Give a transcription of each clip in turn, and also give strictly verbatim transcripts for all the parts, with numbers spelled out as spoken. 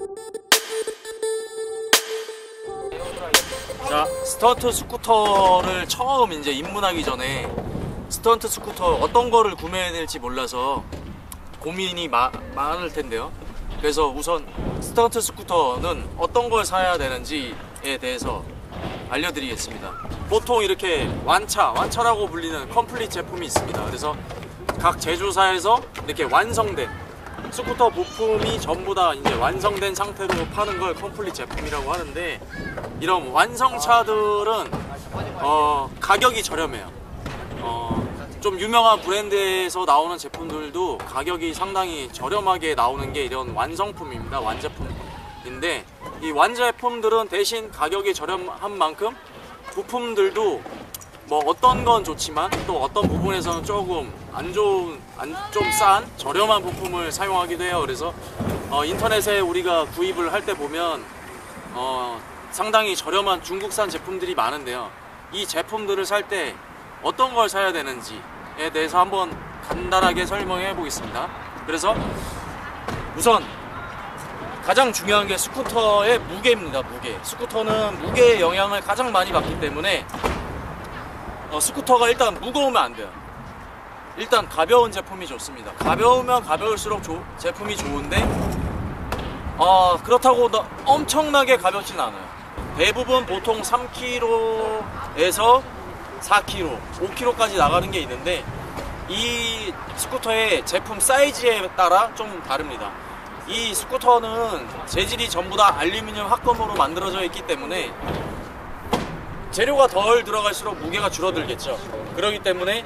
자, 스턴트 스쿠터를 처음 이제 입문하기 전에 스턴트 스쿠터 어떤 거를 구매해야 될지 몰라서 고민이 마, 많을 텐데요. 그래서 우선 스턴트 스쿠터는 어떤 걸 사야 되는지에 대해서 알려드리겠습니다. 보통 이렇게 완차, 완차라고 불리는 컴플릿 제품이 있습니다. 그래서 각 제조사에서 이렇게 완성된 스쿠터 부품이 전부 다 이제 완성된 상태로 파는 걸 컴플릿 제품이라고 하는데, 이런 완성차들은 어, 가격이 저렴해요. 어, 좀 유명한 브랜드에서 나오는 제품들도 가격이 상당히 저렴하게 나오는 게 이런 완성품입니다. 완제품인데, 이 완제품들은 대신 가격이 저렴한 만큼 부품들도 뭐 어떤 건 좋지만 또 어떤 부분에서는 조금 안 좋은, 안 좀 싼 저렴한 부품을 사용하기도 해요. 그래서 어, 인터넷에 우리가 구입을 할 때 보면 어, 상당히 저렴한 중국산 제품들이 많은데요. 이 제품들을 살 때 어떤 걸 사야 되는지에 대해서 한번 간단하게 설명해 보겠습니다. 그래서 우선 가장 중요한 게 스쿠터의 무게입니다. 무게. 스쿠터는 무게의 영향을 가장 많이 받기 때문에 어, 스쿠터가 일단 무거우면 안 돼요. 일단 가벼운 제품이 좋습니다. 가벼우면 가벼울수록 조, 제품이 좋은데 어, 그렇다고 너, 엄청나게 가볍진 않아요. 대부분 보통 삼 킬로그램에서 사 킬로그램, 오 킬로그램까지 나가는 게 있는데, 이 스쿠터의 제품 사이즈에 따라 좀 다릅니다. 이 스쿠터는 재질이 전부 다 알루미늄 합금으로 만들어져 있기 때문에 재료가 덜 들어갈수록 무게가 줄어들겠죠. 그렇기 때문에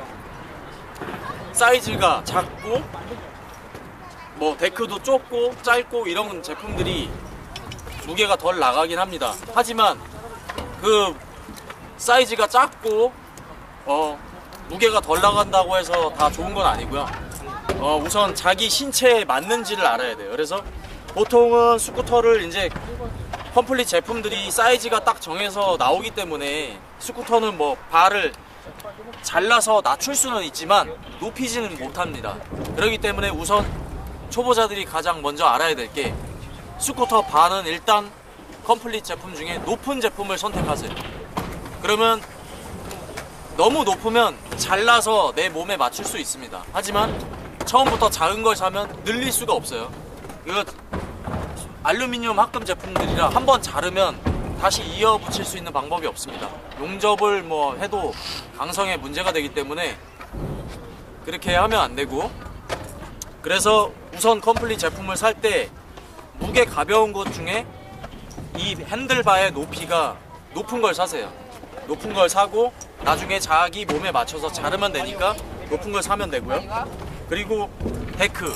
사이즈가 작고 뭐 데크도 좁고 짧고 이런 제품들이 무게가 덜 나가긴 합니다. 하지만 그 사이즈가 작고 어 무게가 덜 나간다고 해서 다 좋은 건 아니고요. 어 우선 자기 신체에 맞는지를 알아야 돼요. 그래서 보통은 스쿠터를 이제 컴플릿 제품들이 사이즈가 딱 정해서 나오기 때문에 스쿠터는 뭐 발을 잘라서 낮출 수는 있지만 높이지는 못합니다. 그렇기 때문에 우선 초보자들이 가장 먼저 알아야 될 게, 스쿠터 바는 일단 컴플릿 제품 중에 높은 제품을 선택하세요. 그러면 너무 높으면 잘라서 내 몸에 맞출 수 있습니다. 하지만 처음부터 작은 걸 사면 늘릴 수가 없어요. 이거 알루미늄 합금 제품들이라 한번 자르면 다시 이어 붙일 수 있는 방법이 없습니다. 용접을 뭐 해도 강성에 문제가 되기 때문에 그렇게 하면 안 되고, 그래서 우선 컴플릿 제품을 살 때 무게 가벼운 것 중에 이 핸들바의 높이가 높은 걸 사세요. 높은 걸 사고 나중에 자기 몸에 맞춰서 자르면 되니까 높은 걸 사면 되고요. 그리고 데크.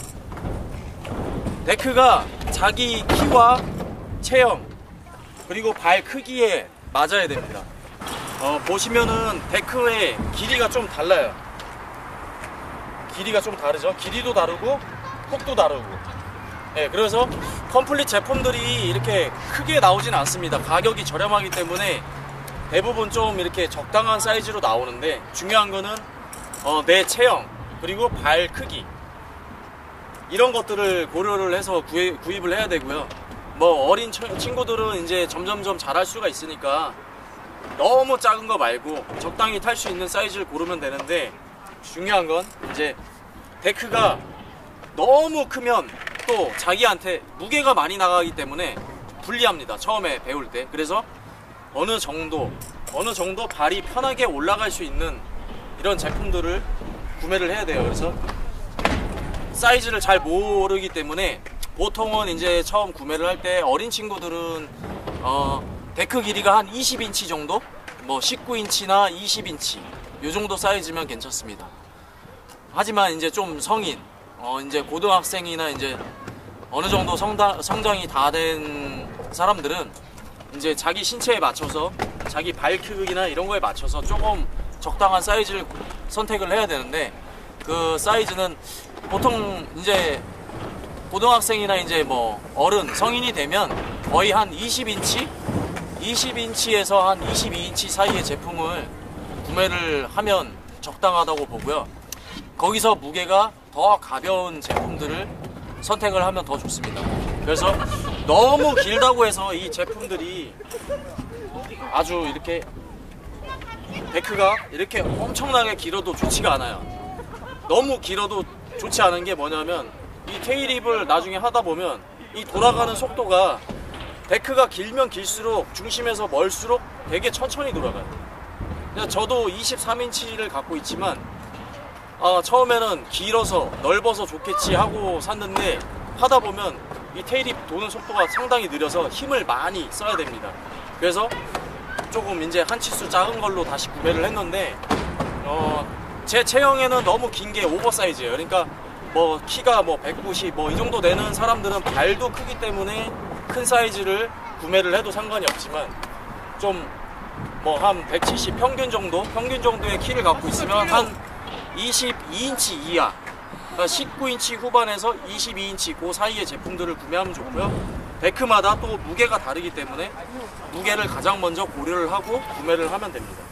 데크가 자기 키와 체형 그리고 발 크기에 맞아야 됩니다. 어, 보시면은 데크의 길이가 좀 달라요. 길이가 좀 다르죠. 길이도 다르고 폭도 다르고. 네, 그래서 컴플릿 제품들이 이렇게 크게 나오진 않습니다. 가격이 저렴하기 때문에 대부분 좀 이렇게 적당한 사이즈로 나오는데, 중요한 거는 어, 내 체형 그리고 발 크기, 이런 것들을 고려를 해서 구입, 구입을 해야 되고요. 뭐 어린 친구들은 이제 점점점 잘할 수가 있으니까 너무 작은 거 말고 적당히 탈 수 있는 사이즈를 고르면 되는데, 중요한 건 이제 데크가 너무 크면 또 자기한테 무게가 많이 나가기 때문에 불리합니다. 처음에 배울 때. 그래서 어느 정도 어느 정도 발이 편하게 올라갈 수 있는 이런 제품들을 구매를 해야 돼요. 그래서 사이즈를 잘 모르기 때문에 보통은 이제 처음 구매를 할 때 어린 친구들은 어 데크 길이가 한 이십 인치 정도, 뭐 십구 인치나 이십 인치 요 정도 사이즈면 괜찮습니다. 하지만 이제 좀 성인, 어 이제 고등학생이나 이제 어느 정도 성다, 성장이 다 된 사람들은 이제 자기 신체에 맞춰서 자기 발 크기나 이런 거에 맞춰서 조금 적당한 사이즈를 선택을 해야 되는데, 그 사이즈는 보통 이제 고등학생이나 이제 뭐 어른 성인이 되면 거의 한 이십 인치 이십 인치에서 한 이십이 인치 사이의 제품을 구매를 하면 적당하다고 보고요. 거기서 무게가 더 가벼운 제품들을 선택을 하면 더 좋습니다. 그래서 너무 길다고 해서 이 제품들이 아주 이렇게 데크가 이렇게 엄청나게 길어도 좋지가 않아요. 너무 길어도 좋지 않은 게 뭐냐면 이 테일립을 나중에 하다 보면 이 돌아가는 속도가 데크가 길면 길수록 중심에서 멀수록 되게 천천히 돌아가요. 그래서 저도 이십삼 인치를 갖고 있지만 아, 처음에는 길어서 넓어서 좋겠지 하고 샀는데 하다 보면 이 테일립 도는 속도가 상당히 느려서 힘을 많이 써야 됩니다. 그래서 조금 이제 한 치수 작은 걸로 다시 구매를 했는데 어, 제 체형에는 너무 긴 게 오버사이즈예요. 그러니까 뭐 키가 뭐 백구십 뭐 이 정도 되는 사람들은 발도 크기 때문에 큰 사이즈를 구매를 해도 상관이 없지만 좀 뭐 한 백칠십 평균 정도 평균 정도의 키를 갖고 있으면 한 이십이 인치 이하, 그러니까 십구 인치 후반에서 이십이 인치 그 사이의 제품들을 구매하면 좋고요. 데크마다 또 무게가 다르기 때문에 무게를 가장 먼저 고려를 하고 구매를 하면 됩니다.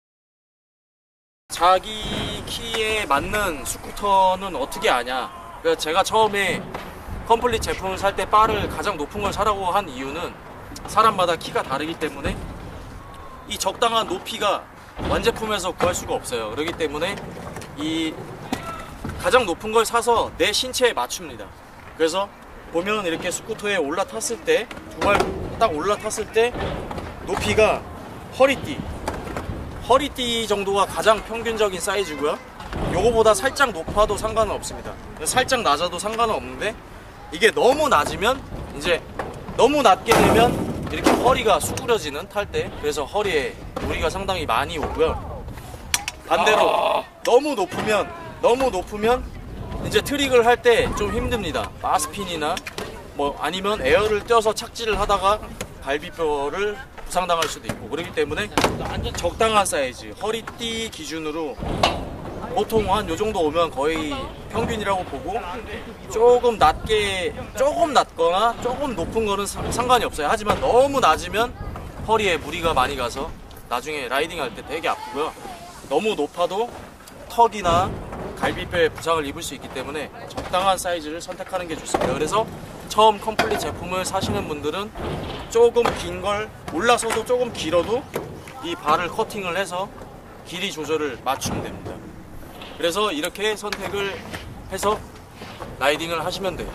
자기 키에 맞는 스쿠터는 어떻게 아냐. 그래서 제가 처음에 컴플릿 제품을 살 때 바를 가장 높은 걸 사라고 한 이유는 사람마다 키가 다르기 때문에 이 적당한 높이가 완제품에서 구할 수가 없어요. 그렇기 때문에 이 가장 높은 걸 사서 내 신체에 맞춥니다. 그래서 보면 이렇게 스쿠터에 올라탔을 때 두 발 딱 올라탔을 때 높이가 허리띠 허리띠 정도가 가장 평균적인 사이즈고요. 요거보다 살짝 높아도 상관은 없습니다. 살짝 낮아도 상관은 없는데 이게 너무 낮으면 이제 너무 낮게 되면 이렇게 허리가 수그러지는 탈 때 그래서 허리에 무리가 상당히 많이 오고요. 반대로 아... 너무 높으면 너무 높으면 이제 트릭을 할 때 좀 힘듭니다. 바스핀이나 뭐 아니면 에어를 떼어서 착지를 하다가 갈비뼈를 부상당할 수도 있고 그렇기 때문에 적당한 사이즈 허리띠 기준으로 보통 한 요 정도 오면 거의 평균이라고 보고 조금 낮게 조금 낮거나 조금 높은 거는 상관이 없어요. 하지만 너무 낮으면 허리에 무리가 많이 가서 나중에 라이딩 할 때 되게 아프고요. 너무 높아도 턱이나 갈비뼈에 부상을 입을 수 있기 때문에 적당한 사이즈를 선택하는 게 좋습니다. 그래서 처음 컴플릿 제품을 사시는 분들은 조금 긴 걸 올라서도 조금 길어도 이 발을 커팅을 해서 길이 조절을 맞추면 됩니다. 그래서 이렇게 선택을 해서 라이딩을 하시면 돼요.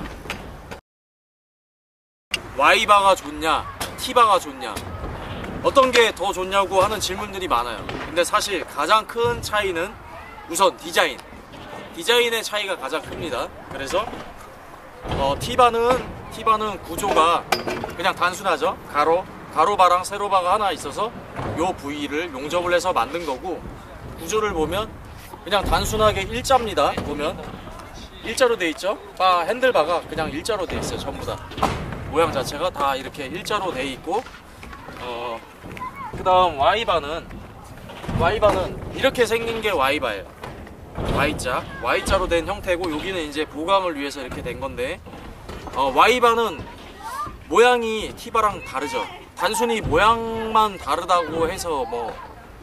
Y바가 좋냐 T바가 좋냐 어떤 게 더 좋냐고 하는 질문들이 많아요. 근데 사실 가장 큰 차이는 우선 디자인 디자인의 차이가 가장 큽니다. 그래서 어, T바는 T바는 구조가 그냥 단순하죠. 가로 가로바랑 세로바가 하나 있어서 요 부위를 용접을 해서 만든 거고 구조를 보면 그냥 단순하게 일자입니다. 보면 일자로 돼 있죠. 바 핸들바가 그냥 일자로 돼 있어요. 전부 다 모양 자체가 다 이렇게 일자로 돼 있고 어, 그 다음 Y바는 Y바는 이렇게 생긴 게 Y바예요. Y자 Y자로 된 형태고 여기는 이제 보강을 위해서 이렇게 된 건데 어, Y바는 모양이 T바랑 다르죠. 단순히 모양만 다르다고 해서 뭐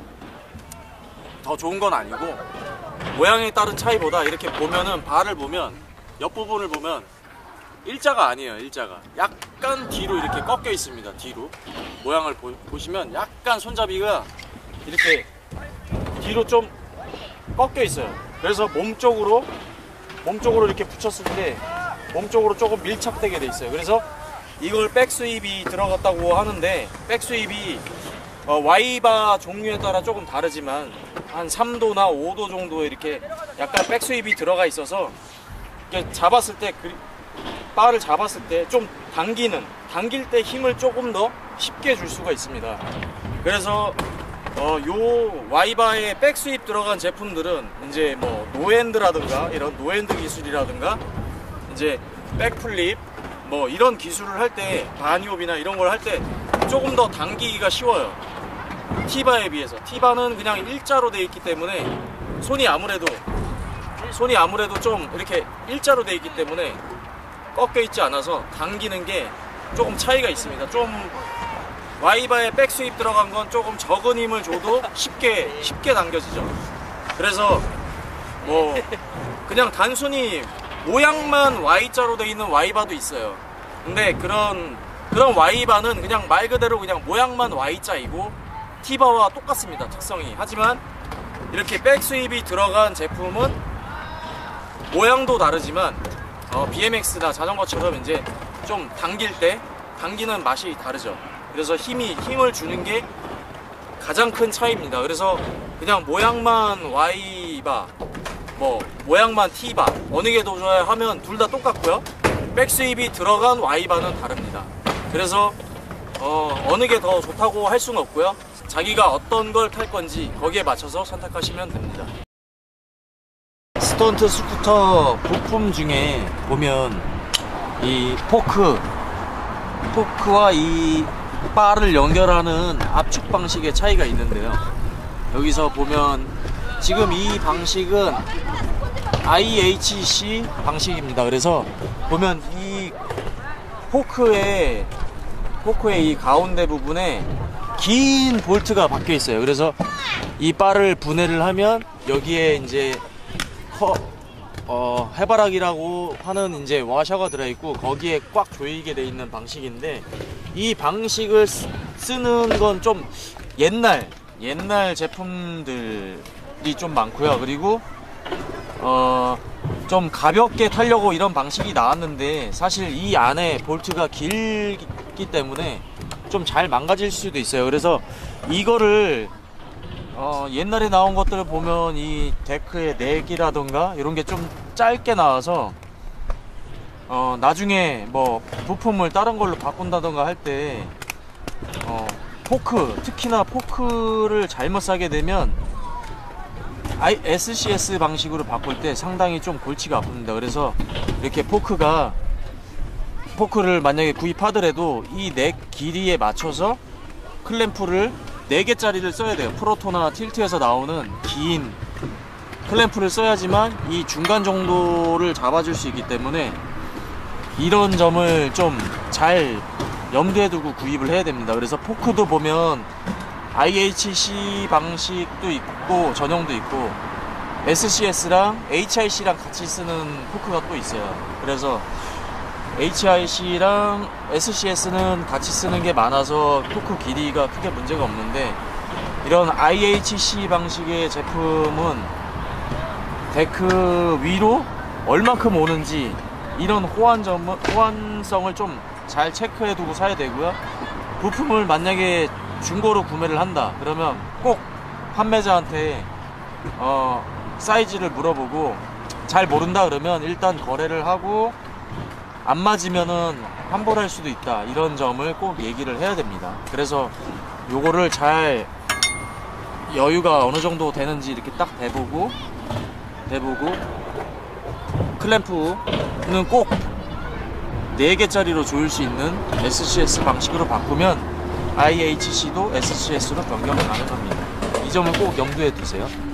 더 좋은 건 아니고 모양에 따른 차이보다 이렇게 보면은 발을 보면 옆부분을 보면 일자가 아니에요. 일자가 약간 뒤로 이렇게 꺾여 있습니다. 뒤로 모양을 보, 보시면 약간 손잡이가 이렇게 뒤로 좀 꺾여 있어요. 그래서 몸 쪽으로 몸 쪽으로 이렇게 붙였을 때 몸 쪽으로 조금 밀착되게 돼 있어요. 그래서 이걸 백스윕이 들어갔다고 하는데 백스윕이 어, Y바 종류에 따라 조금 다르지만 한 삼 도나 오 도 정도 이렇게 약간 백스윕이 들어가 있어서 이렇게 잡았을 때 그, 바를 잡았을 때 좀 당기는 당길 때 힘을 조금 더 쉽게 줄 수가 있습니다. 그래서 어, 요 Y바에 백스윕 들어간 제품들은 이제 뭐 노핸드라든가 이런 노핸드 기술이라든가 이제 백플립 뭐 이런 기술을 할 때 바니옵이나 이런 걸 할 때 조금 더 당기기가 쉬워요. T바에 비해서 T바는 그냥 일자로 돼 있기 때문에 손이 아무래도 손이 아무래도 좀 이렇게 일자로 돼 있기 때문에 꺾여 있지 않아서 당기는 게 조금 차이가 있습니다. 좀 Y바에 백스윕 들어간 건 조금 적은 힘을 줘도 쉽게 쉽게 당겨지죠. 그래서 뭐 그냥 단순히 모양만 Y자로 돼 있는 Y바도 있어요. 근데 그런 그런 Y바는 그냥 말 그대로 그냥 모양만 Y자이고 T바와 똑같습니다, 특성이. 하지만 이렇게 백스윕이 들어간 제품은 모양도 다르지만 어, 비엠엑스나 자전거처럼 이제 좀 당길 때 당기는 맛이 다르죠. 그래서 힘이 힘을 주는 게 가장 큰 차이입니다. 그래서 그냥 모양만 Y바, 뭐 모양만 T바 어느 게 더 좋아요 하면 둘 다 똑같고요. 백스윕이 들어간 Y바는 다릅니다. 그래서 어, 어느 게 더 좋다고 할 수는 없고요. 자기가 어떤 걸 탈 건지 거기에 맞춰서 선택하시면 됩니다. 스턴트 스쿠터 부품 중에 보면 이 포크 포크와 이 바를 연결하는 압축 방식의 차이가 있는데요. 여기서 보면 지금 이 방식은 아이에이치씨 방식입니다. 그래서 보면 이 포크의 포크의 이 가운데 부분에 긴 볼트가 박혀 있어요. 그래서 이 바를 분해를 하면 여기에 이제 커, 어, 해바라기라고 하는 이제 와셔가 들어있고 거기에 꽉 조이게 돼 있는 방식인데, 이 방식을 쓰, 쓰는 건 좀 옛날 옛날 제품들이 좀 많고요. 그리고 어, 좀 가볍게 타려고 이런 방식이 나왔는데 사실 이 안에 볼트가 길기 때문에 좀 잘 망가질 수도 있어요. 그래서 이거를 어, 옛날에 나온 것들을 보면 이 데크의 넥이라던가 이런 게 좀 짧게 나와서 어, 나중에 뭐 부품을 다른 걸로 바꾼다던가 할 때 어, 포크, 특히나 포크를 잘못 사게 되면 에스씨에스 방식으로 바꿀 때 상당히 좀 골치가 아픕니다. 그래서 이렇게 포크가 포크를 만약에 구입하더라도 이 넥 길이에 맞춰서 클램프를 네 개짜리를 써야 돼요. 프로토나 틸트에서 나오는 긴 클램프를 써야지만 이 중간 정도를 잡아줄 수 있기 때문에 이런 점을 좀 잘 염두에 두고 구입을 해야 됩니다. 그래서 포크도 보면 아이에이치씨 방식도 있고 전용도 있고 에스씨에스랑 에이치아이씨랑 같이 쓰는 포크가 또 있어요. 그래서 에이치아이씨랑 에스씨에스는 같이 쓰는 게 많아서 포크 길이가 크게 문제가 없는데, 이런 아이에이치씨 방식의 제품은 데크 위로 얼마큼 오는지 이런 호환점, 호환성을 좀 잘 체크해 두고 사야 되고요. 부품을 만약에 중고로 구매를 한다 그러면 꼭 판매자한테 어, 사이즈를 물어보고, 잘 모른다 그러면 일단 거래를 하고 안 맞으면은 환불할 수도 있다, 이런 점을 꼭 얘기를 해야 됩니다. 그래서 요거를 잘 여유가 어느 정도 되는지 이렇게 딱 대보고 대보고 클램프는 꼭 네 개짜리로 조일 수 있는 에스씨에스 방식으로 바꾸면 아이에이치씨도 에스씨에스로 변경이 가능합니다. 이 점을 꼭 염두에 두세요.